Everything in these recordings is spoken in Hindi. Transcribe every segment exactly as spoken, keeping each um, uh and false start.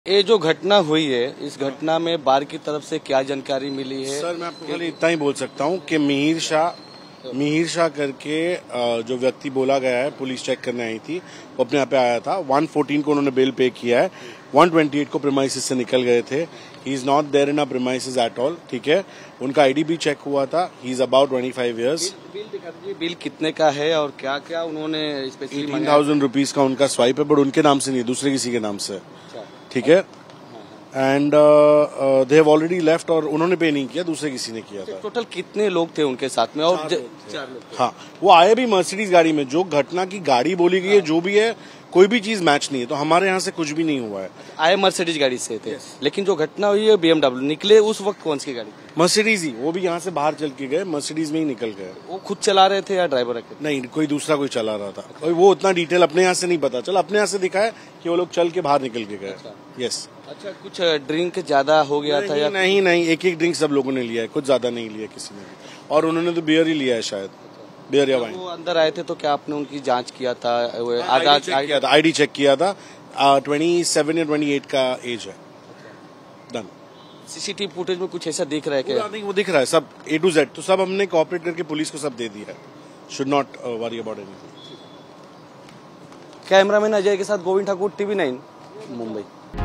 ये जो घटना हुई है, इस घटना में बार की तरफ से क्या जानकारी मिली है? सर मैं आपको खाली इतना ही बोल सकता हूँ कि मिहिर शाह मिहिर शाह करके जो व्यक्ति बोला गया है, पुलिस चेक करने आई थी, वो अपने यहाँ पे आया था। एक सौ चौदह को उन्होंने बिल पे किया है, एक सौ अट्ठाईस को प्रीमाइसेस से निकल गए थे। He is not there in a premises at all, ठीक है। उनका आईडी भी चेक हुआ था। He is about twenty five years. Bill दिखा दीजिए, बिल कितने का है और क्या क्या उन्होंने स्पेशली एटीन थाउजेंड रुपीज का उनका स्वाइप है, बट उनके नाम से नहीं, दूसरे किसी के नाम से, ठीक है। And they have already left, और उन्होंने पे नहीं किया, दूसरे किसी ने किया था। टोटल कितने लोग थे उनके साथ में? और चार लोग, चार लोग हाँ, वो आए भी मर्सिडीज गाड़ी में। जो घटना की गाड़ी बोली गई है, जो भी है, कोई भी चीज मैच नहीं है। तो हमारे यहाँ से कुछ भी नहीं हुआ है। आए मर्सिडीज गाड़ी से थे, लेकिन जो घटना हुई है बीएमडब्ल्यू निकले उस वक्त कौन सी गाड़ी? मर्सिडीज ही, वो भी यहाँ से बाहर चल के गए, मर्सिडीज में ही निकल गए। वो खुद चला रहे थे या ड्राइवर रखे? नहीं, कोई दूसरा कोई चला रहा था। और वो उतना डिटेल अपने यहाँ से नहीं पता चला। अपने यहाँ से दिखा है कि वो लोग चल के बाहर निकल के गए। यस। अच्छा, कुछ ड्रिंक ज्यादा हो गया था या? नहीं नहीं, एक एक ड्रिंक सब लोगों ने लिया है, कुछ ज्यादा नहीं लिया किसी ने भी। और उन्होंने तो बियर ही लिया है शायद, बियर या वाइन। वो अंदर आए थे तो क्या आपने उनकी जांच किया था? आधार चेक किया था, आईडी चेक किया था। ट्वेंटी सेवन या ट्वेंटी एट का एज है। डन। सीसीटीवी फुटेज में कुछ ऐसा दिख रहा है क्या? नहीं, वो दिख रहा है सब, ए टू जेड। तो सब हमने कोऑपरेट करके पुलिस को सब दे दिया है। Should not worry about anything. Cameraman Ajay के साथ गोविंद ठाकुर, टीवी नाइन, मुंबई।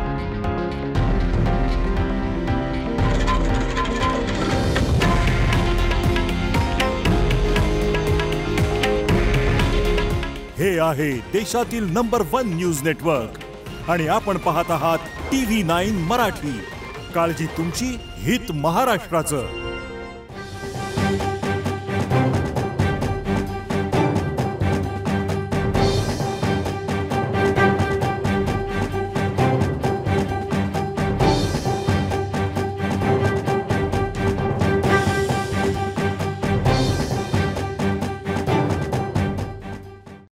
हे आहे देशातील नंबर वन न्यूज नेटवर्क आणि आपण पाहत आहात टीव्ही नाईन मराठी। काळजी तुमची, हित महाराष्ट्राचं।